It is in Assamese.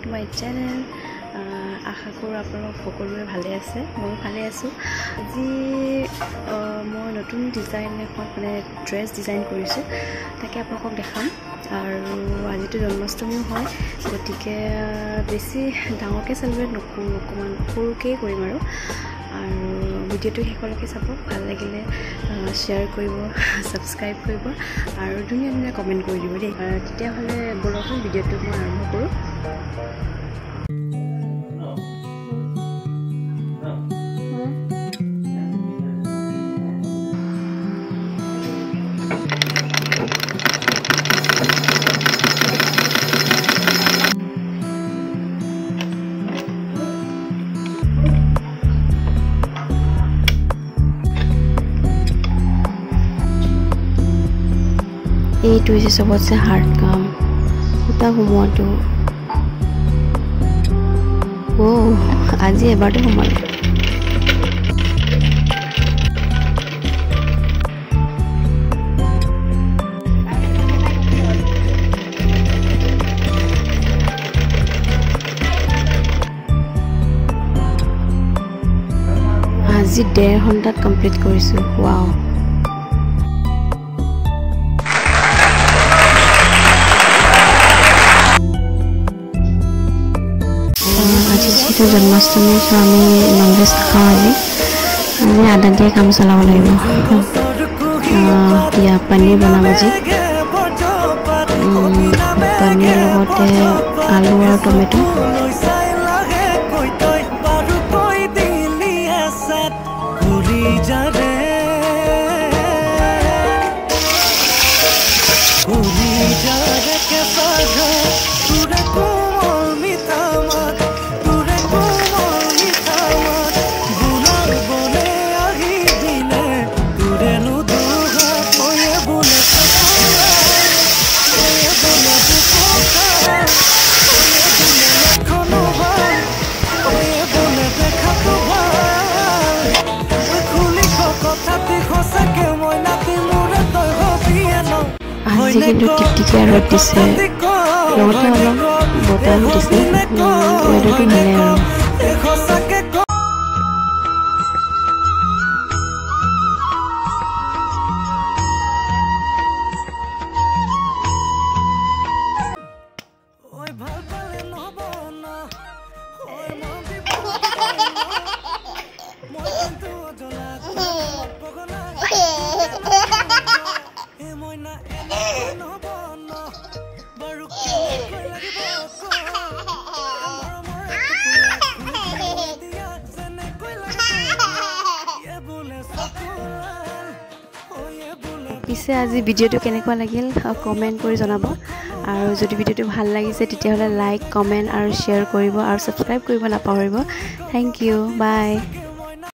To my channel. আশা কৰোঁ আপোনালোক সকলোৱে ভালে আছে, ময়ো ভালে আছোঁ। আজি মই নতুন ডিজাইন এখন ড্ৰেছ ডিজাইন কৰিছোঁ, তাকে আপোনালোকক দেখাম। আৰু আজিতো জন্মাষ্টমীও হয়, গতিকে বেছি ডাঙৰকৈ চেলিব্ৰেট নকৰোঁ, অকণমান সৰুকৈ কৰিম আৰু ভিডিঅ'টো শেষলৈকে চাব। ভাল লাগিলে শ্বেয়াৰ কৰিব, ছাবস্ক্ৰাইব কৰিব আৰু ধুনীয়া ধুনীয়া কমেণ্ট কৰি দিব দেই। তেতিয়াহ'লে বলকচোন ভিডিঅ'টো মই আৰম্ভ কৰোঁ। এইটো হৈছে চবতছে হাৰ্ড কাম, সূতা সোমোৱাটো। আজি এবাৰতে সোমালে। আজি 1.5 ঘণ্টাত কমপ্লিট কৰিছোঁ। ৱাও। আজি যিহেতু জন্মাষ্টমী, চ' আমি ননভেজ নাখাওঁ। আজি আদা দিয়ে কাম চলাব লাগিব। ইয়াৰ পনীৰ বনাব যি, পনীৰ লগতে আলু আৰু টমেটো। আজি কিন্তু টিকটিকিয়া ৰ'দ দিছে, লগতে অলপ বতাহো দিছে। ৱেডাৰটো ভালে আৰু। পিছে আজি ভিডিঅ'টো কেনেকুৱা লাগিল কমেণ্ট কৰি জনাব। আৰু যদি ভিডিঅ'টো ভাল লাগিছে তেতিয়াহ'লে লাইক, কমেণ্ট আৰু শ্বেয়াৰ কৰিব আৰু ছাবস্ক্ৰাইব কৰিব নাপাহৰিব। Thank you, by.